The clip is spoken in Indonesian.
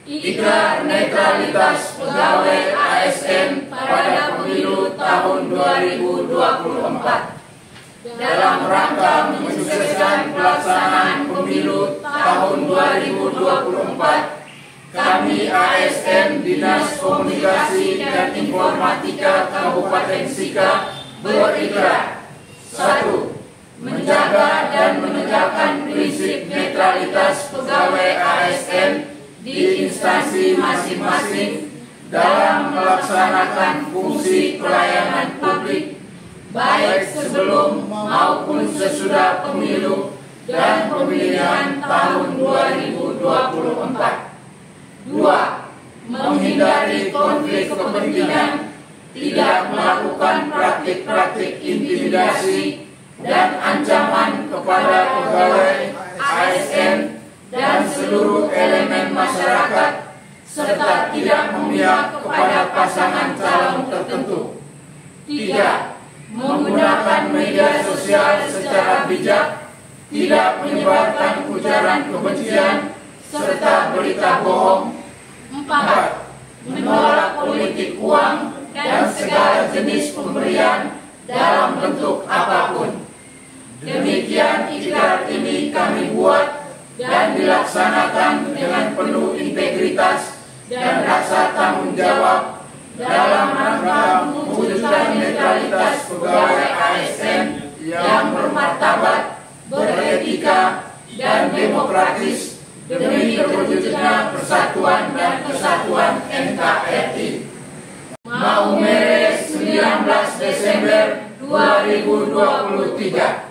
Ikrar netralitas pegawai ASN pada pemilu tahun 2024 dalam rangka mensukseskan pelaksanaan pemilu tahun 2024. Kami ASN Dinas Komunikasi dan Informatika Kabupaten Sika berikrar: 1. Menjaga dan menegakkan prinsip netralitas pegawai ASN di instansi masing-masing dalam melaksanakan fungsi pelayanan publik, baik sebelum maupun sesudah pemilu dan pemilihan tahun 2024. 2. Menghindari konflik kepentingan, tidak melakukan praktik-praktik intimidasi dan ancaman kepada pegawai ASN dan seluruh elemen masyarakat, serta tidak memihak kepada pasangan calon tertentu. 3. Menggunakan media sosial secara bijak, tidak menyebarkan ujaran kebencian serta berita bohong. 4. Menolak politik uang dan segala jenis pemberian dalam bentuk apapun. Demikian ikrar ini kami buat dan dilaksanakan dengan penuh integritas dan rasa tanggung jawab dalam rangka mewujudkan netralitas pegawai ASN yang bermartabat, beretika, dan demokratis demi terwujudnya persatuan dan kesatuan NKRI. Maumere 19 Desember 2023.